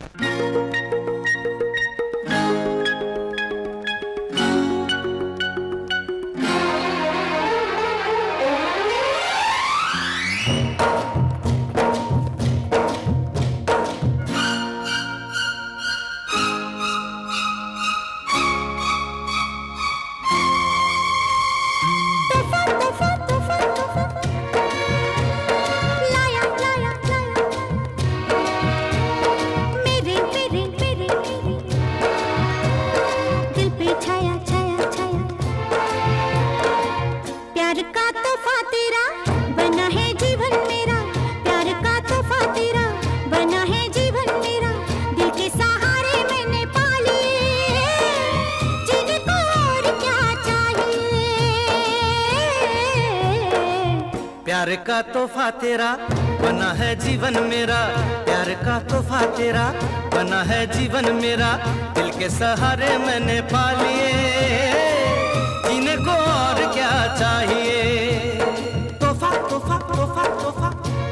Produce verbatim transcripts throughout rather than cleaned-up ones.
प्यार का तोहफा तेरा बना है जीवन मेरा, प्यार का तोहफा तेरा बना है जीवन मेरा, दिल के सहारे मैंने पा लिए, जीने को और क्या चाहिए। तोहफा तोहफा तोहफा तोहफा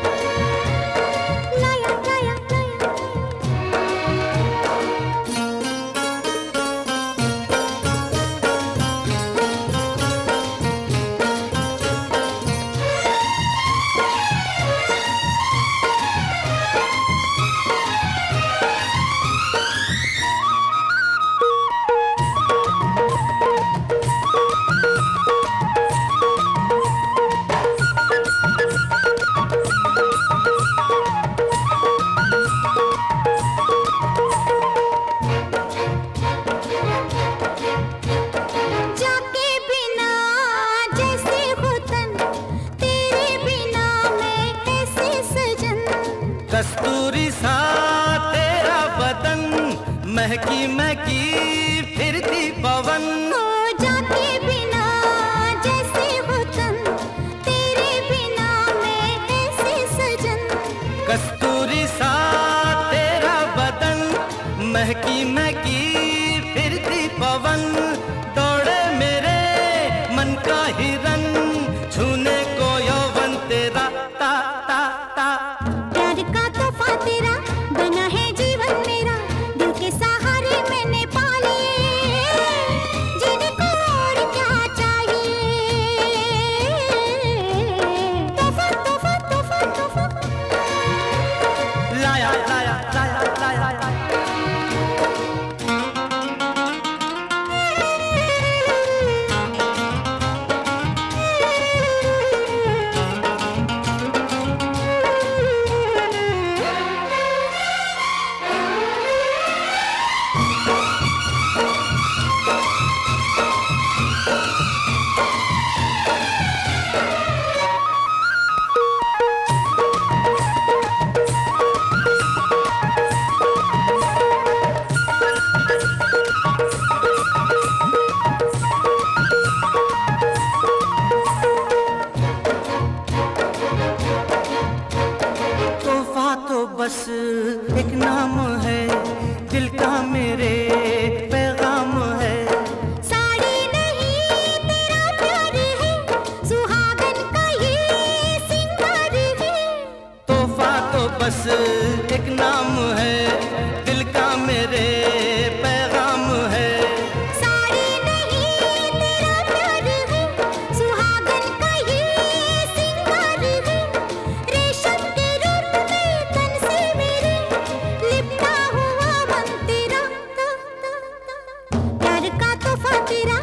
कस्तूरी सा तेरा बदन, महकी महकी फिरती पवन, हो जाके बिना जैसे वतन, तेरे बिना मैं ऐसे सजन। कस्तूरी सा तेरा बदन, महकी महकी फिरती पवन, दौड़े मेरे मन का हिरन, छूने को यौवन तेरा ता ता ता। प्यार का तोहफा तेरा बना है जीवन मेरा, दिल के सहारे मैंने पा लिए, जीने को और क्या चाहिए। तोहफा तोहफा तोहफा तोहफा लाया लाया लाया लाया लाया। बस एक नाम है, दिल का मेरे पैगाम है। साड़ी नहीं तेरा प्यार है, सुहागन का ये सिंगार है। तोहफा तो बस एक नाम है, दिल का मेरे पैगाम है। साड़ी नहीं तेरा प्यार है, सुहागन का ये सिंगार है। रेशम के रूप में तन से मेरे लिपटा हुआ मन तेरा, प्यार का तोहफा तेरा